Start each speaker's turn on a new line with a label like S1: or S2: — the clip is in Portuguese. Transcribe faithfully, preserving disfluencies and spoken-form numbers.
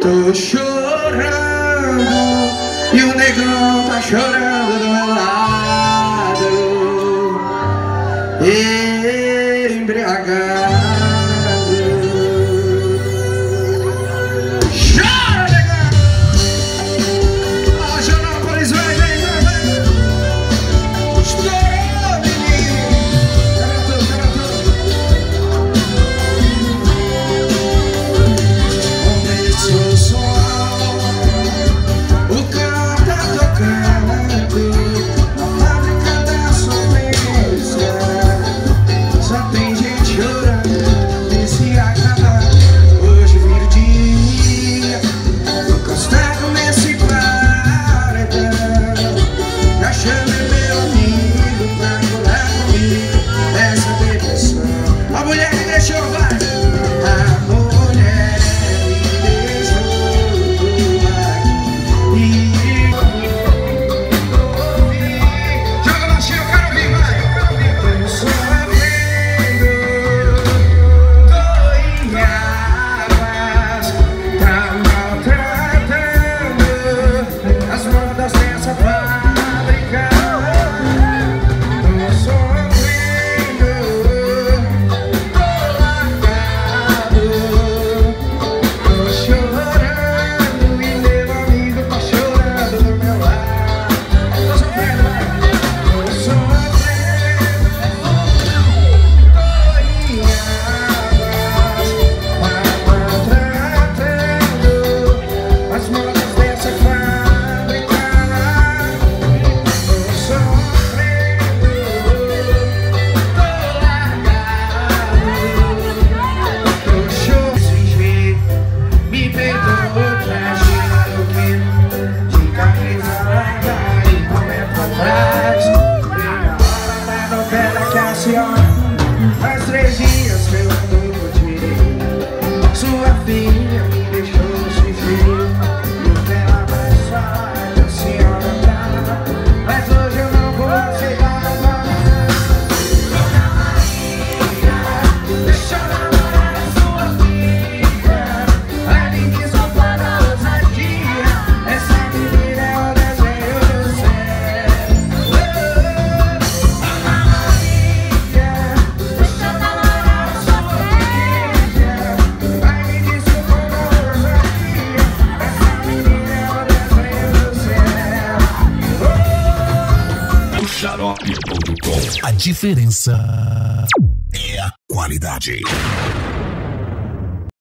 S1: Tô chorando e o negão tá chorando do meu lado, embriagado. Chora, negão! Ah, Joanópolis, vem, vem, vem, vem! Estourou, menino! Cantou, cantou! Começou o som, o carro tá tocando, na fábrica da sofrência. Só tem gente chorando, e se acabar, hoje vira o dia. Encostado nesse paredão, já chamei meu amigo pra colar comigo essa depressão. A mulher me deixou, vai! A mulher me deixou aqui. Joga baixinho, eu quero ouvir, vai! Tô sofrendo, tô em águas, tá maltratando as modas dessa fábrica. Tô sofrendo, tô largado, tô chorando e meu amigo tá chorando do meu lado. Tô sofrendo, vai! Tô sofrendo, tô em águas, maltratando as modas dessa fábrica. Tô sofrendo, tô largado, tô chorando. Me perdoou pra girar o que de camisa larga e comer pra trás. Vem a hora da novela que a senhora faz três dias que eu ando contigo. Sua filha me deixou sofrer. Novela mais suave, a senhora brava, mas hoje eu não vou aceitar nada. Dona Maria, deixa eu namorar a sua filha. Ai, me desculpa da ousadia, essa menina é o desenho do céu. Dona Maria, deixa eu namorar a sua filha. Ai, me desculpa da ousadia, essa menina é o desenho do céu.
S2: O xarope ponto com. A diferença é a qualidade.